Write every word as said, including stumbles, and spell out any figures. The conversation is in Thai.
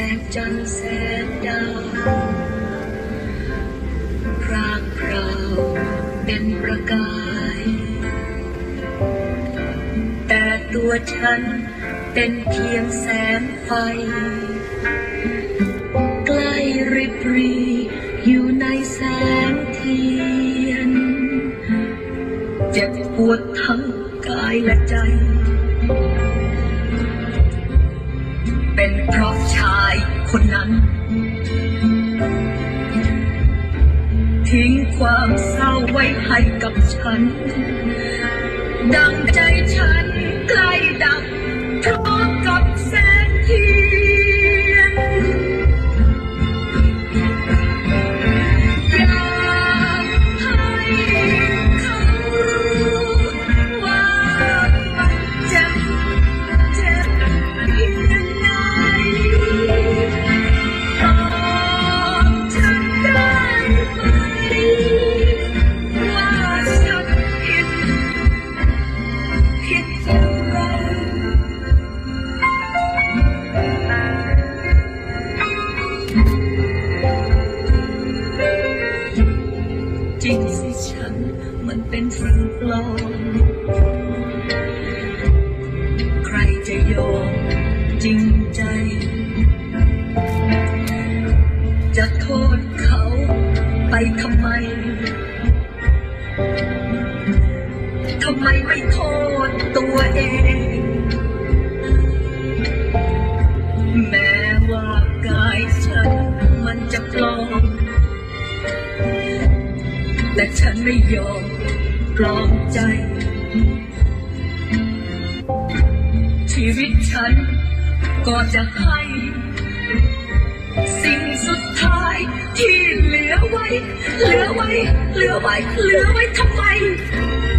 งจันทร์แสงดาวพรางพราวเป็นประกายแต่ตัวฉันเป็นเพียงแสงไฟใกล้ริบรีอยู่ในแสงเทียนเจ็บปวดทั้งกายและใจเป็นเพราะชายคนนั้นทิ้งความเศร้าไว้ให้กับฉันดังใจฉันใกล้ดับพร้อมกับแสงเทียนอยากให้เขารู้ว่ามันเจ็บเจ็บเพียงไหนบอกฉันได้ไหมว่าฉันผิดผิดอย่างไรจริงสิฉันมันเป็นสิ่งปลอมใครจะยอมจริงใจจะโทษเขาไปทำไมทำไมไม่โทษตัวเองแม้ว่ากายฉันมันจะปลอมแต่ฉันไม่ยอมปลอมใจชีวิตฉันก็จะให้สิ่งสุดท้ายที่เหลือไว้เหลือไว้เหลือไว้เหลือไว้ทำไม